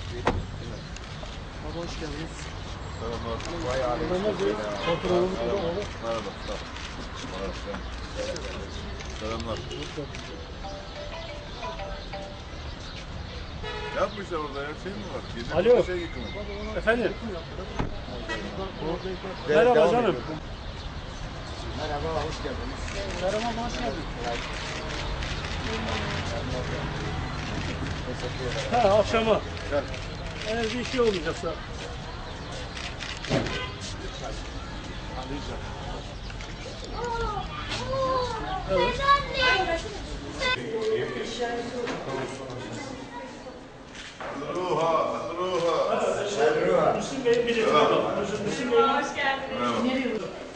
Baba hoş geldiniz. Selamlar. Vay abi. Merhaba. Selamlar. Ne yapmışlar orada ya? Şey mi var? Gece Alo. bir şey yıkımı. Efendim? Merhaba canım. Merhaba, hoş geldiniz. Merhaba, hoş geldin. Ha, akşama. Gel. Eğer bir şey olmayacaksa. Evet. Ruha. Müslüm Bey'in biletine bak. Müslüm Bey'in... Hoş geldiniz. Nereye?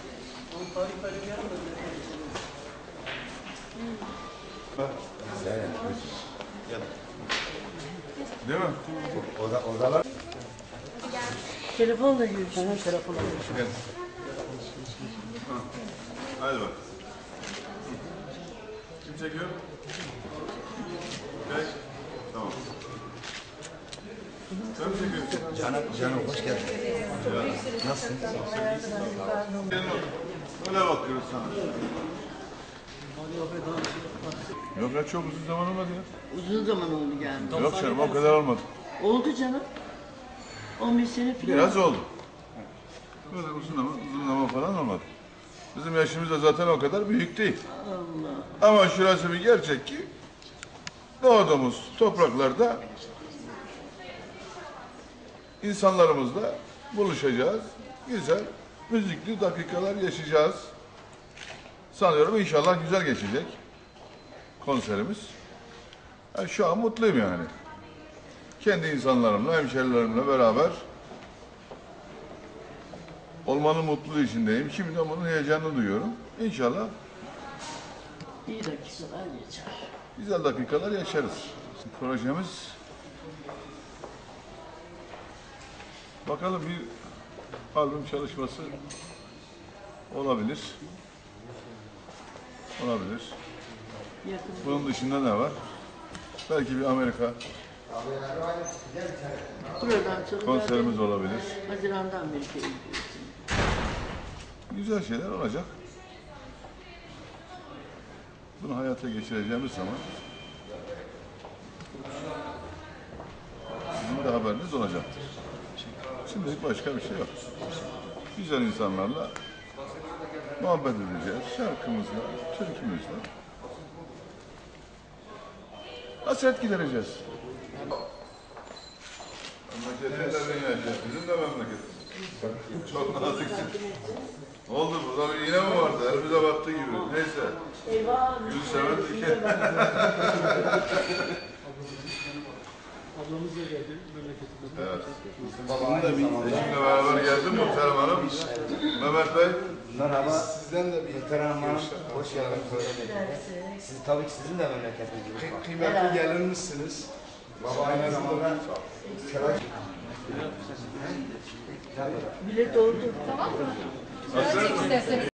Değil mi? Odalar. Telefonla görüşürüz. Telefonla görüşürüz. Gel. Hadi bak. Kim çekiyor? Gel. Tamam. Sen mi çekiyorsun? Canım hoş geldin. Nasılsın? Öyle bakıyoruz sana. Yok ya, çok uzun zaman olmadı ya. Uzun zaman oldu yani. Yok canım, o kadar olmadı. Oldu canım. 15 sene falan. Biraz oldu. Böyle uzun zaman falan olmadı. Bizim yaşımız da zaten o kadar büyük değil. Allah. Ama şurası bir gerçek ki doğduğumuz topraklarda insanlarımızla buluşacağız. Güzel, müzikli dakikalar yaşayacağız. Sanıyorum inşallah güzel geçecek konserimiz. Ben şu an mutluyum yani. Kendi insanlarımla, hemşerilerimle beraber olmanın mutluluğu içindeyim. Şimdi de bunun heyecanını duyuyorum. İnşallah İyi dakikalar geçer. güzel dakikalar yaşarız. Projemiz bakalım bir albüm çalışması olabilir. Olabilir. Yakın. Bunun dışında ne var? Belki bir Amerika Buradan sonra konserimiz olabilir. Haziran'da Amerika'ya gidiyorsun. Güzel şeyler olacak. Bunu hayata geçireceğimiz zaman sizin de haberiniz olacaktır. Şimdilik başka bir şey yok. Güzel insanlarla muhabbet edeceğiz. Şarkımızla, türkümüzle. Hasret gidereceğiz. Memleketlerden yaşayacağız. Bizim de memleketimiz. Çok naziksin. Oldu, burada bir iğne mi vardı? Elimize battı gibi. Neyse. Eyvah. Gül seven diken. Ablamız da geldi memleketimize. Evet. Eşimle beraber geldim Muhterem Hanım. Mehmet Bey. Merhaba. Sizden de bir Muhterem Hanım. Hoş geldiniz. Siz tabii ki sizin de memleketiniz. Kıymetli gelinmişsiniz. Baba aynı zamanda Bilet oldu. Hasret mi?